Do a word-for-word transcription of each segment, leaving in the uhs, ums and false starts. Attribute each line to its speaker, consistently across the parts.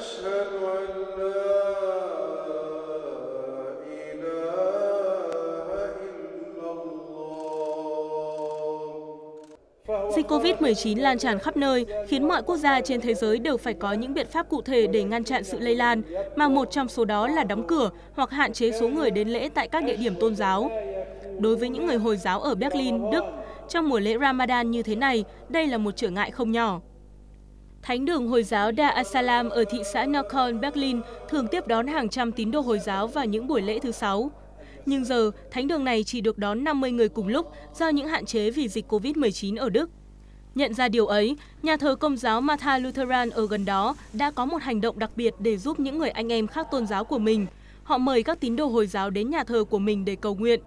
Speaker 1: أشهد أن لا إله إلا الله.
Speaker 2: Dịch Covid mười chín lan tràn khắp nơi, khiến mọi quốc gia trên thế giới đều phải có những biện pháp cụ thể để ngăn chặn sự lây lan, mà một trong số đó là đóng cửa hoặc hạn chế số người đến lễ tại các địa điểm tôn giáo. Đối với những người Hồi giáo ở Berlin, Đức, trong mùa lễ Ramadan như thế này, đây là một trở ngại không nhỏ. Thánh đường Hồi giáo Dar es-Salaam ở thị xã Neukölln, Berlin thường tiếp đón hàng trăm tín đồ Hồi giáo vào những buổi lễ thứ Sáu. Nhưng giờ, thánh đường này chỉ được đón năm mươi người cùng lúc do những hạn chế vì dịch Covid mười chín ở Đức. Nhận ra điều ấy, nhà thờ Công giáo Martha Lutheran ở gần đó đã có một hành động đặc biệt để giúp những người anh em khác tôn giáo của mình. Họ mời các tín đồ Hồi giáo đến nhà thờ của mình để cầu nguyện.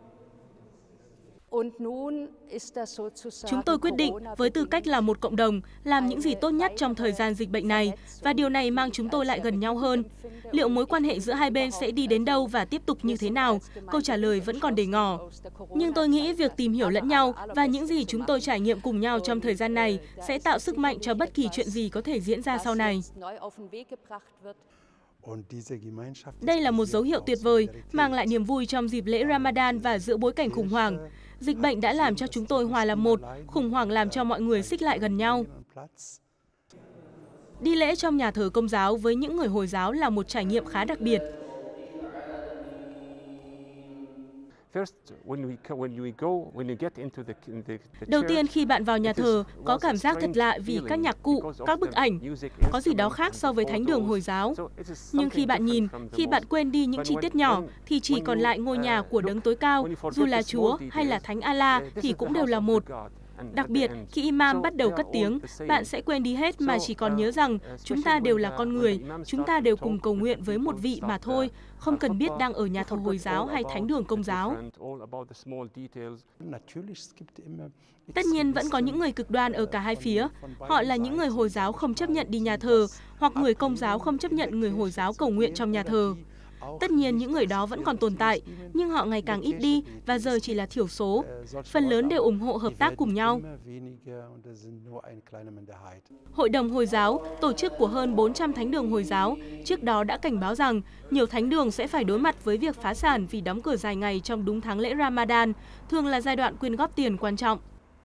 Speaker 2: Chúng tôi quyết định, với tư cách là một cộng đồng, làm những gì tốt nhất trong thời gian dịch bệnh này, và điều này mang chúng tôi lại gần nhau hơn. Liệu mối quan hệ giữa hai bên sẽ đi đến đâu và tiếp tục như thế nào? Câu trả lời vẫn còn để ngỏ. Nhưng tôi nghĩ việc tìm hiểu lẫn nhau và những gì chúng tôi trải nghiệm cùng nhau trong thời gian này sẽ tạo sức mạnh cho bất kỳ chuyện gì có thể diễn ra sau này. Đây là một dấu hiệu tuyệt vời, mang lại niềm vui trong dịp lễ Ramadan và giữa bối cảnh khủng hoảng. Dịch bệnh đã làm cho chúng tôi hòa làm một, khủng hoảng làm cho mọi người xích lại gần nhau. Đi lễ trong nhà thờ Công giáo với những người Hồi giáo là một trải nghiệm khá đặc biệt. Đầu tiên, khi bạn vào nhà thờ, có cảm giác thật lạ vì các nhạc cụ, các bức ảnh, có gì đó khác so với thánh đường Hồi giáo. Nhưng khi bạn nhìn, khi bạn quên đi những chi tiết nhỏ, thì chỉ còn lại ngôi nhà của Đấng Tối Cao, dù là Chúa hay là Thánh Allah thì cũng đều là một. Đặc biệt, khi imam bắt đầu cất tiếng, bạn sẽ quên đi hết mà chỉ còn nhớ rằng chúng ta đều là con người, chúng ta đều cùng cầu nguyện với một vị mà thôi, không cần biết đang ở nhà thờ Hồi giáo hay thánh đường Công giáo. Tất nhiên vẫn có những người cực đoan ở cả hai phía. Họ là những người Hồi giáo không chấp nhận đi nhà thờ, hoặc người Công giáo không chấp nhận người Hồi giáo cầu nguyện trong nhà thờ. Tất nhiên những người đó vẫn còn tồn tại, nhưng họ ngày càng ít đi và giờ chỉ là thiểu số. Phần lớn đều ủng hộ hợp tác cùng nhau. Hội đồng Hồi giáo, tổ chức của hơn bốn trăm thánh đường Hồi giáo, trước đó đã cảnh báo rằng nhiều thánh đường sẽ phải đối mặt với việc phá sản vì đóng cửa dài ngày trong đúng tháng lễ Ramadan, thường là giai đoạn quyên góp tiền quan trọng.